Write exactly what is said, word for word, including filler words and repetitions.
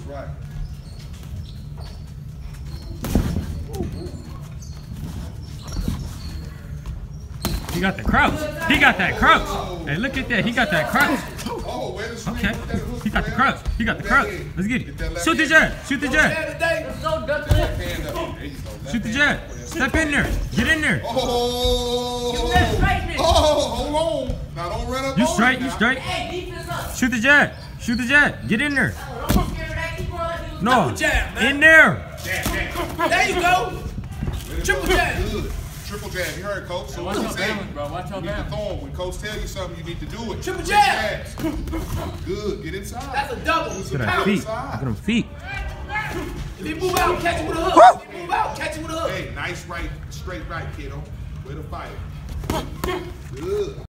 right. He got the crouch. He got that crouch. Hey, look at that. He got that crouch. Oh, where the Okay. He got the crouch. He got the crouch. Let's get it. Shoot the jab. Shoot the jab. Let's go, duck left. Hand up. There you go. Shoot the jab. Step in there. Get in there. Oh. Give me that straightness. Oh, hold on. Now don't run up You on straight. me You now. straight. Hey, defense up. Shoot the jab. Shoot the jab. Get in there. I'm scared of that. Keep rolling. No. Double jab, man. In there. There you go. Triple jab. Good. Triple jab. You heard, Coach. So Watch what your you say? balance, bro. Watch your You need to balance. throw 'em. When Coach tell you something, you need to do it. Triple Take jab. jabs. Good. Get inside. That's a double. Look at them feet. Look at them feet. If he move out, catch him with a hook. If he move out, catch him with a hook. Hey, nice right, straight right, kiddo. Way to fight. Good.